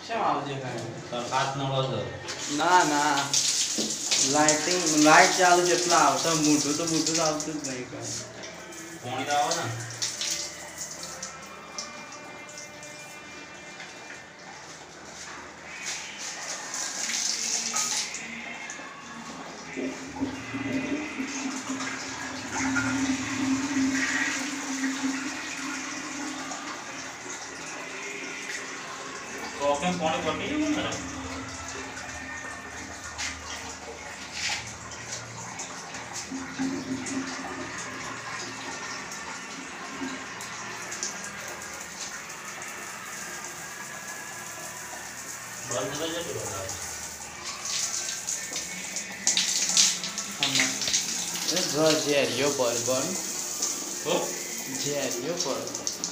ચમ આવજે કાંઈ પ્રકાશ નળો છે ના ના લાઇટિંગ લાઇટ ચાલુ જેટલા આવતા મોટું તો આવતું જ નહીં કાંઈ પાણી તો આવે ને તો કેમ પાણી પટી ગયું ને બંધ થઈ જશે બધા ઝેરિયો બલ્બ તો ઝેરિયો બલ્બ